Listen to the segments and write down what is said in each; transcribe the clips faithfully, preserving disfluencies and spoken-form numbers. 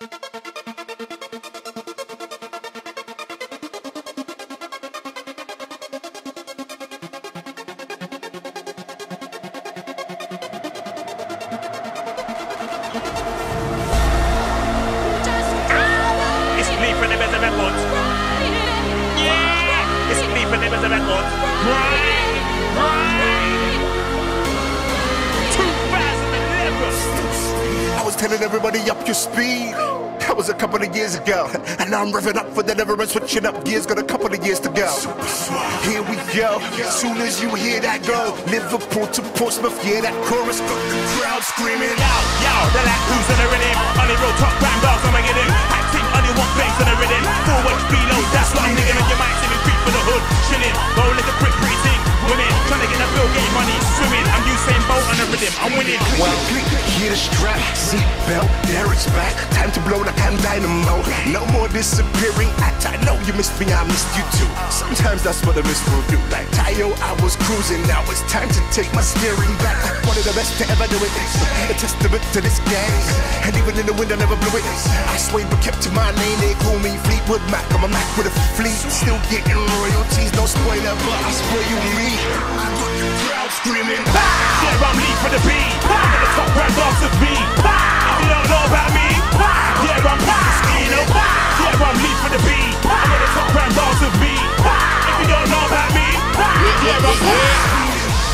Telling everybody up your speed. That was a couple of years ago, and now I'm revving up for the never and switching up gears. Got a couple of years to go. Here we go. As soon as you hear that go, Liverpool to Portsmouth, yeah, that chorus got the crowd screaming out. Yo, they're like who's in the rhythm? Only real top brand bars, I'ma get him. Acting only one place in the rhythm. Four watch below, that's what I'm nigga. And you might see me creep for the hood, chilling, roll like a brick breathing. Women trying to get that Bill Gates money, swimming. I'm Usain Bolt on the rhythm, I'm winning. Well, click, hear the strap, seat belt, there it's back. Time to blow like I'm dynamo. No more disappearing act. I know you missed me, I missed you too. Sometimes that's what a miss will do. Like Tayo, I was cruising, now it's time to take my steering back. One of the best to ever do it. A testament to this game. And even in the wind I never blew it. I swayed but kept to my lane. They call me Fleetwood Mac. I'm a Mac with a fleet. Still getting royalties, no spoiler, but I spoil you me. I got the crowd screaming. Yeah, I'm Lee for the beat. I'm in the top brand bars of me. If you don't know about me, yeah, I'm Pasquino. Yeah, I'm Lee for the beat. I'm in the top brand bars of me. If you don't know about me, yeah, I'm Pasquino.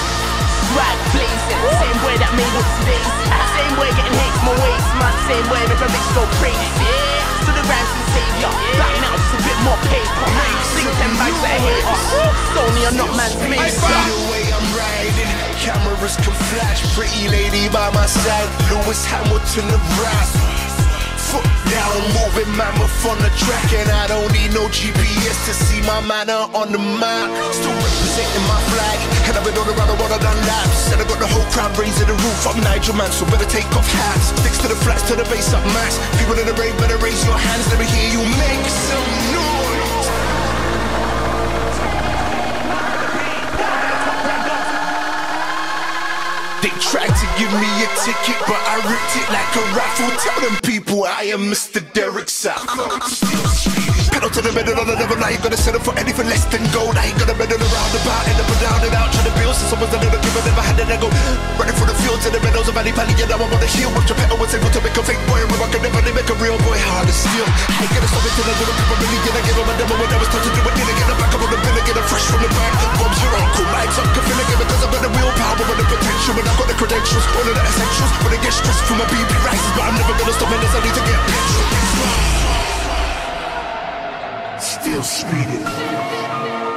Swag blazing, same way that made up today's. Same way getting hate from my waist, man. Same way make a bitch go crazy. To the rhymes and savior, back now just a bit more paper. Sing ten bags that hate us. Sony, I'm not man's mate. See the way I'm riding, cameras can flash. Pretty lady by my side, Lewis Hamilton of rap. Foot down, moving mammoth on the track, and I don't need no G P S to see my manner on the map. Still representing my flag, and I've been all around the world, I've done laps. And I got the whole crowd raising the roof. I'm Nigel Man, so better take off hats. Sticks to the flats, to the bass up max. People in the rave, better raise your hands. Let me hear you make some noise. They tried to give me a ticket, but I ripped it like a raffle. Tell them people I am Mister Derek Sacco. Pedal to the middle of the devil, I ain't gonna settle for anything less than gold. I ain't gonna meddle around about, end up and down and out. Trying to build since I was a little kid, but never had an ego. Running through the fields in the meadows of Valley Valley, and now I'm on the hill. Watch your pedal was able to make a fake boy, where I can never make a real boy hard to steal. I ain't gonna stop it till I do the people really get. I give them a demo when I was taught to do it. Didn't get it back up on the bill, get it fresh from the back. Bob's your uncle, Mike's up, can feel it because I've got the willpower and the potential, and I've got the credentials. All of the essentials, when I get stressed from my B P rises, but I'm never gonna stop unless I need to get petrol. Still speeding.